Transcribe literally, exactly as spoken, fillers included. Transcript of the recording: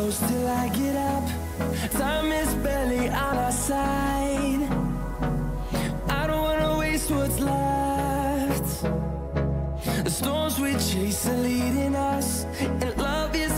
close till I get up. Time is barely on our side. I don't wanna waste what's left. The storms we chase are leading us, and love is